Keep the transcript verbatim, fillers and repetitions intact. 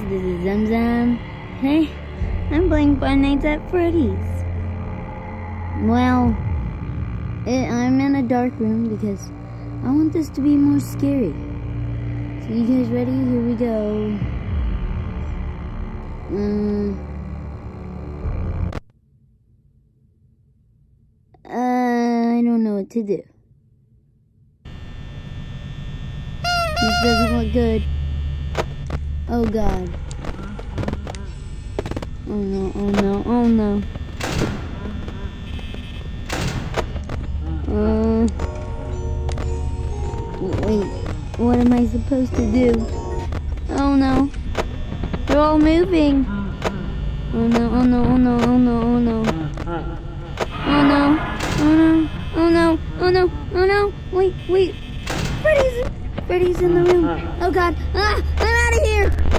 this is Zamzam. Hey, I'm playing Five Nights at Freddy's. Well, it, I'm in a dark room because I want this to be more scary. So you guys ready? Here we go. Um, uh, I don't know what to do. This doesn't look good. Oh God. Oh no, oh no, oh no. Uh, wait, what am I supposed to do? Oh no. They're all moving. Oh no, oh no, oh no, oh no, oh no. Oh no, oh no, oh no, oh no, oh no. Wait, wait. Freddy's, Freddy's in the room. Oh God, ah, I'm out of here.